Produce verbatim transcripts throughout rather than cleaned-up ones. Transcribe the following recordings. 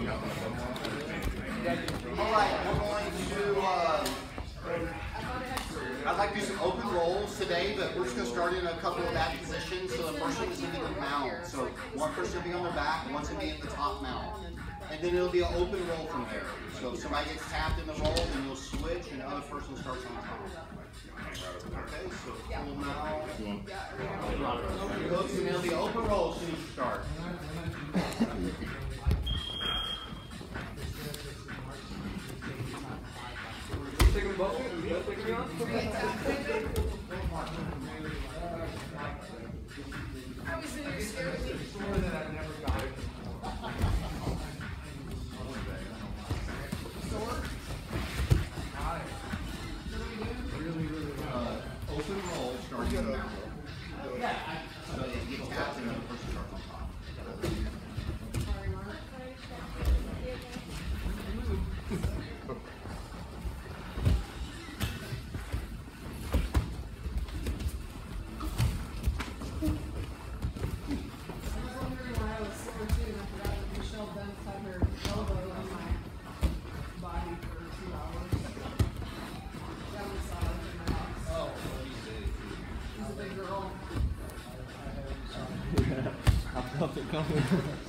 Alright, we're going to do, uh, I'd like to do some open rolls today, but we're just going to start in a couple of back positions. So the first one is going to be the mount. So one person will be on their back, one's going to be in the top mount. And then it'll be an open roll from there. So if somebody gets tapped in the roll, then you'll switch and the other person starts on top. Okay, so full mount. And it'll be open roll as soon as you start. Taking both? Taking me on? I was in your scared of me. That I never got it. Really, really uh, open roll starting in the mount. Yeah. So you get tapped and the other person starts on top. I felt it coming.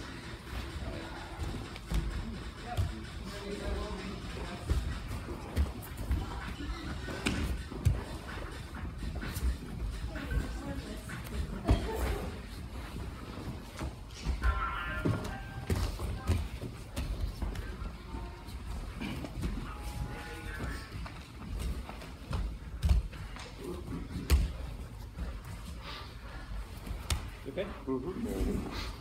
Okay? Mm-hmm.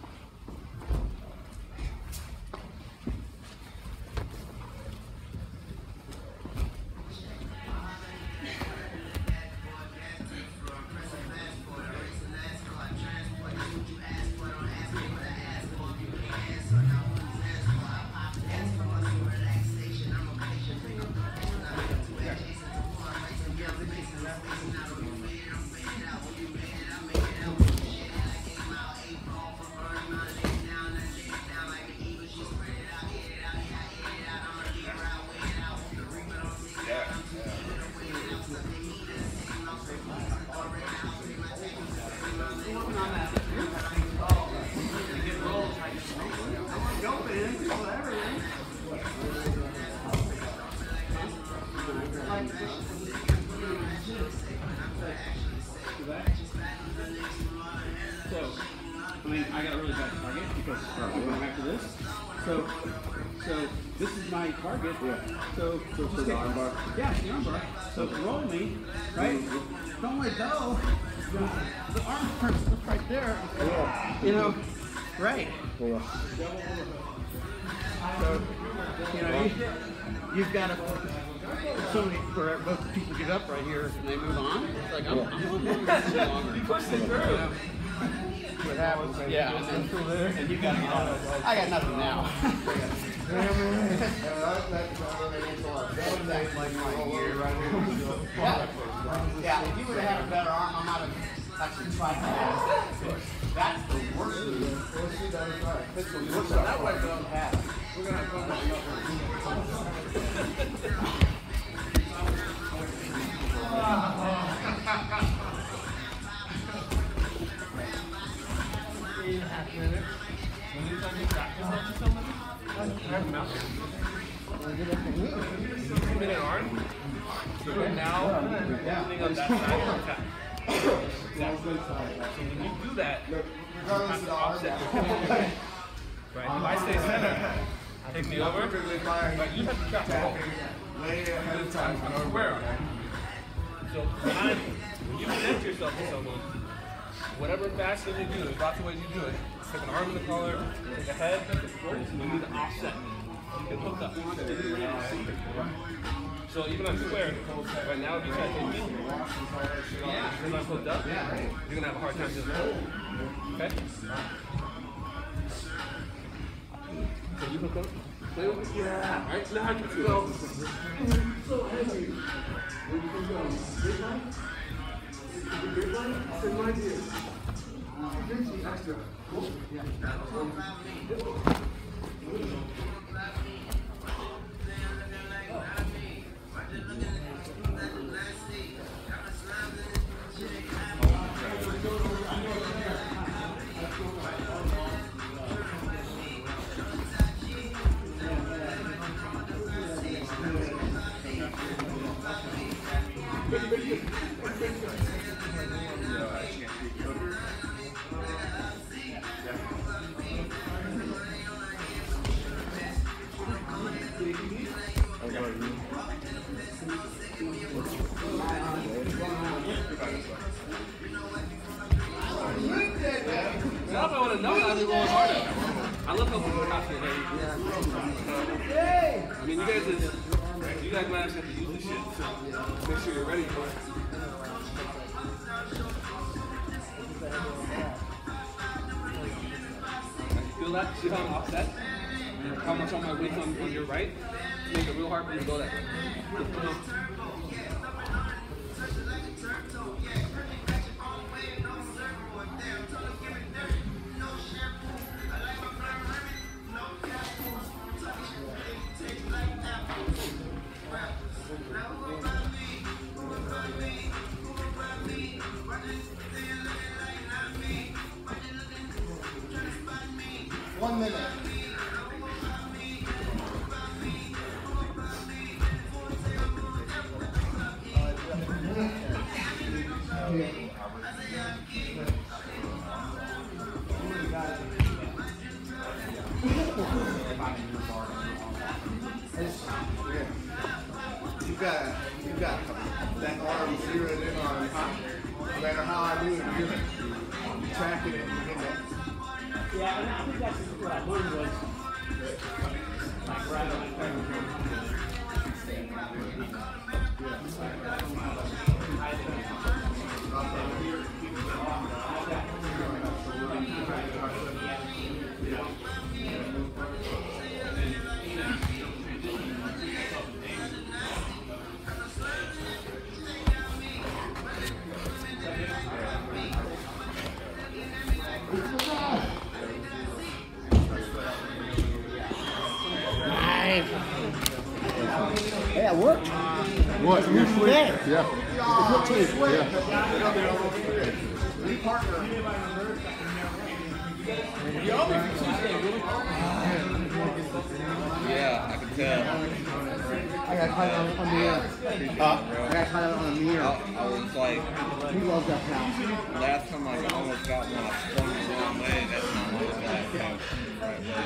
So, I mean, I got a really bad target because I'm going back to this. So, so this is my target. Yeah. So, so just the arm bar. Yeah, it's the arm bar. So roll me, right? Mm-hmm. Don't let go. The arm bar is right there. Yeah. You know, right? Yeah. So, you know, you, you've got to. Somebody, where both people get up right here and they move on. It's like, I'm, I'm going to move longer. You pushed it through. You know? What happens? Yeah, and, then, and you got to get out. I got nothing now. yeah. yeah, if you would have had a better arm, I might have actually tried that. That's the worst move. That's the worst. That way we don't have it. We're going to have fun. Eight and a half minutes. When you time you practice that to somebody, I have nothing. Two minute arm. So now, opening on that side or tap. Exactly. So when you do that, you have to offset. Right? If I stay center, take me over, but you have to trap the roll. Lay ahead of time. Square. So when, I, when you present yourself to someone, whatever fashion you do, there's lots of ways you do it. Take an arm in the collar, take a head, you need to offset. You can hook up. So even on square, right now if you try to take me, yeah, because I'm hooked up, you're going to have a hard time doing that. Okay? So you hook up? Play with it? Yeah. Alright, now I can feel so heavy. Where you can go? Big one? The big one? Send my idea. Extra. Cool? Yeah. I mean, you guys, is, you guys might actually have to use this shit, so make sure you're ready for it. Feel that? See how I'm offset? How much on my weight's on, on your right? Make it real hard for you to go that way. One minute. You got, you got that arm zeroed in on top. No matter how I do it, you're tracking it and you get that. Yeah, and I think that's what I learned was like right on Yeah, it worked. What? You're sweet? Yeah. Yeah. It worked too. Yeah, I can tell. I got caught on, on the mirror. Uh, I got caught on the mirror. I, I was like, He loves that cow. last time I almost got one, I swung the wrong way. That's not what I was like. Right way.